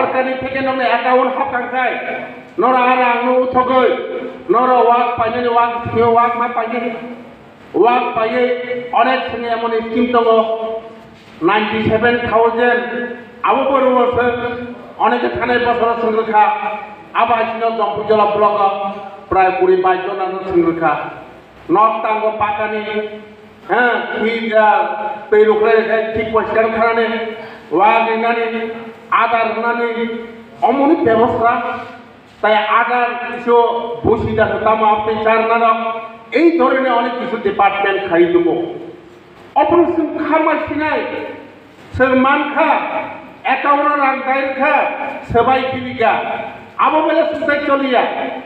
সরকারি থেকে নলে 51 হকাংখাই নরা আরাংনো উঠগৈ নরা ওয়াক পাইনি ওয়াক সিও ওয়াক মা পাইনি ওয়াক পাইয়ে অনেক সঙ্গে এমন স্কিম দङ 97,000 আবো বড় অনেকে থানায় বছর সংরক্ষা আবাসিন জম্পুজলা ব্লক প্রায় 22 জন সংরক্ষা নর্তাঙ্গ পাকানি হ্যাঁ दै रुखलाय ठीक परिष्कार खालामनानै ওয়াক এনানি আদার নানি অমনি ব্যবস্থা তাই আদার কিছু বসিদা হতাম আপনি চার নানা এই ধরনের অনেক কিছু ডিপার্টমেন্ট খাই দেবো অপারেশন খামারছি নাই सोर मानखा 51 रां दाइरखा सबाय किबिगा आबो बेले सुथाय चलिया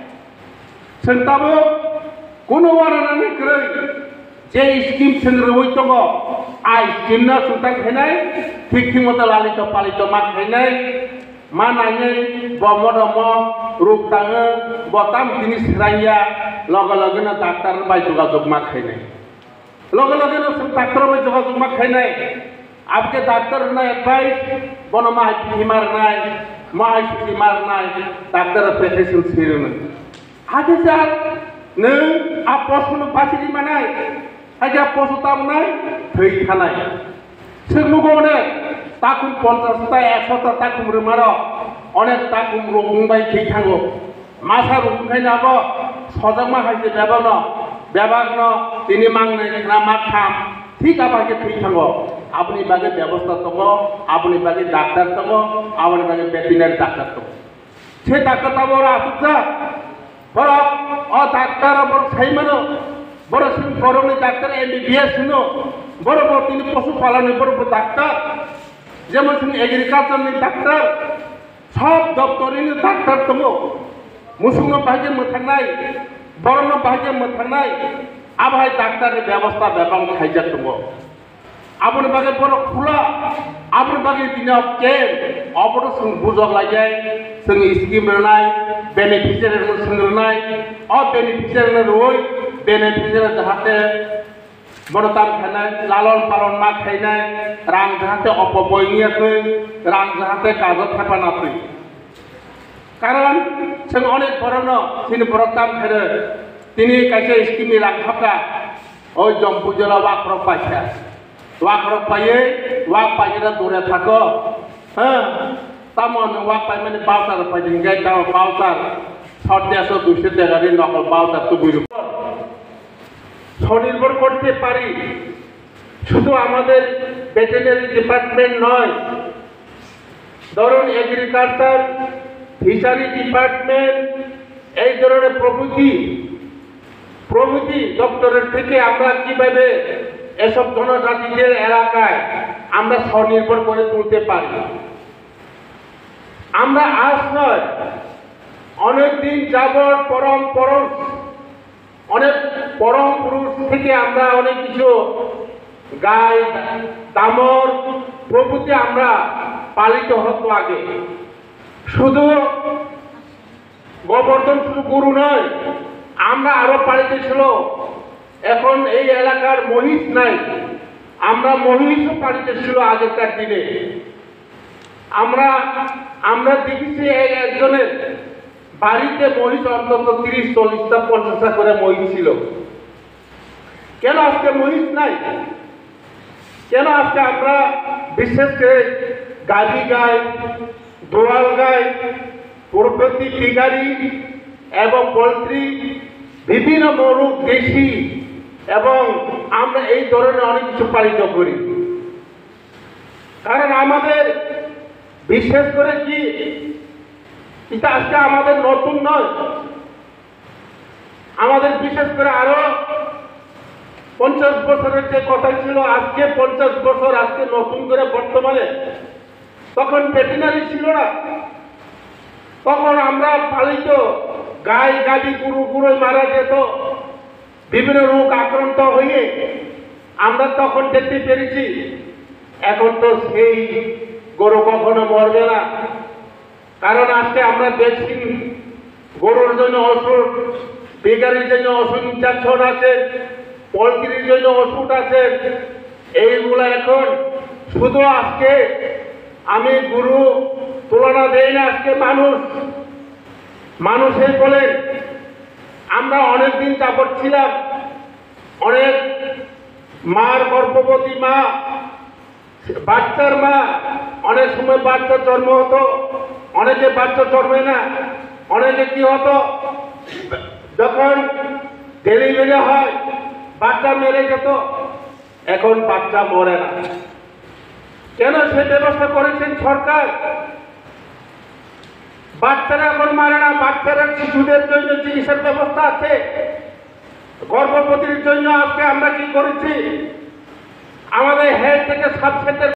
सोंताबो कोनो वारानानै ग्रै जे स्किम सोंग्रोबै दङ आ स्किमना सुथाय खायनाय ठीक ठीक मत लालित पालित मा खायनाय मा नायनाय बमदम रुप ताङो बताम जिनिस राइया लगे लगेनो डाक्टर बाय जगाजग मा खायनाय लगे लगेनो सों डाक्टर बाय जगाजग मा खायनाय आपके डॉक्टर ने एडवाइस बनो माहि मारनाय माहि मारनाय डॉक्टर प्रोफेशन सिरनो आगे सर नों आपसनो फासिलि मानाय आगे पसतामनाय थै थानाय सोरनुगोने ताकुम 50 ता 100 ता ताकुम रोमारो अनेक ताकुम रोंबाय थै थांगो मासा रोंखायनाबो सजमा हायसे बेबागनो तिनि मांनाय ना माथाम ठीक आपके थै थांगो अपनी बागे व्यवस्था दङ अपनी बागे डाक्टर दङ अपनी बागे वेटेरिनारी डाक्टर दङ से डाक्टर ता बड़ आसुजा बड़ अ डाक्टर बड़ साइमनो बड़ सिं बड़नि डाक्टर एमबीबीएस नो बड़ बड़ तिनि पशुपालन बड़ डाक्टर जेमन सिं एग्रीकालचार नि डाक्टर सब दप्तरनि डाक्टर दङ मुसुनो बागे मोथांनाय बड़नो बागे मोथांनाय आबाय डाक्टर नि व्यवस्था बेबां खायजा दङ आपन बागे बड़ खुला आपन बागे दिना के अबड़ जों बुजग लागाय जों स्किम रनाय बेनिफिशियारि सोंरनाय अ बेनिफिशियारि रोय बेनिफिशियारि जाहाते बड़ दाम खानाय लालन पालन मा खायनाय रां जाहाते अपबयनियाखै रां जाहाते कागज थापानाखै कारण जों अनेक बरनो तिनि बड़ दाम खायनो तिनि कायसे स्किमनि रां हाबा ओ जम्पु जला वाक्र पाइसा वाकरक पाइए वाक पाइएरा दौड़े थाको हाँ तामन वाक पाइ माने बावतार पाइदिं गाय दाव बावतार 100-200 টাকার নকল বাवतार তো বুঝো স্বনির্ভর করতে পারি শুধু আমাদের ভেটেরিনারি ডিপার্টমেন্ট নয় ধরুন এগ্রিকালচার ফিশারি ডিপার্টমেন্ট এই ধরনের প্রভৃতি দপ্তরের থেকে আমরা কিভাবে এসব জনজাতিদের এলাকায় আমরা স্বনির্ভর করে তুলতে পারি আমরা আজ নয় অনেক দিন যাবত অনেক পরম পুরুষ থেকে আমরা অনেক কিছু গাই দামর প্রভৃতি আমরা পালিত হতো আগে শুধু গোবর্ধন শুধু গরু নয় আমরা আরো পালিত ছিল এখন এই এলাকার মহিষ নাই আমরা মহিষও পালিত ছিল আগেকার দিনে আমরা দেখেছি একজনের বাড়িতে মহিষ অন্তত 30-40টা 50টা করে মহিষ ছিল কেন আজকে মহিষ নাই কেন আজকে আমরা বিশেষ করে গাভী গাই দোয়াল গাই প্রভৃতি পিগারি এবং পোলট্রি বিভিন্ন মরুক দেশি এবং আমরা এই ধরনের অনেক কিছু পালিত করি কারণ আমাদের বিশেষ করে কি এটা আজকে আমাদের নতুন নয় আমাদের বিশেষ করে আরো 50 বছরের যে কথা ছিল আজকে 50 বছর আজকে নতুন করে বর্তমানে তখন ভেটেরিনারি ছিল না তখন আমরা পালিত গাই গাভী গরু মারা যেত বিভিন্ন রোগ আক্রান্ত হয়ে আমরা তখন দেখতে পেরেছি এখন তো সেই গরু কখনো মরবে না কারণ আজকে আমরা দেখছি গরুর জন্য ওষুধ বেকারির জন্য ওষুধ ইনজেকশন আছে পোলট্রির জন্য ওষুধ আছে এইগুলো এখন শুধু আজকে আমি গরু তুলনা দেয় না আজকে মানুষের বলে আমরা অনেক দিন যাবৎ ছিলাম, অনেক মার গর্ভবতী মা, বাচ্চার মা, অনেক সময় বাচ্চার জন্ম হতো, অনেকে বাচ্চা জন্মে না, অনেকে কি হতো যখন ডেলিভারি হয় বাচ্চা মেরে যেত, এখন বাচ্চা মরে না। কেন সে ব্যবস্থা করেছেন সরকার? বাচ্চারা এখন মারে না, বাচ্চারা শিশুদের জন্য চিকিৎসার ব্যবস্থা আছে। গর্ভবতীর জন্য আজকে আমরা কি করেছি, আমাদের হেলথ থেকে সাব সেন্টার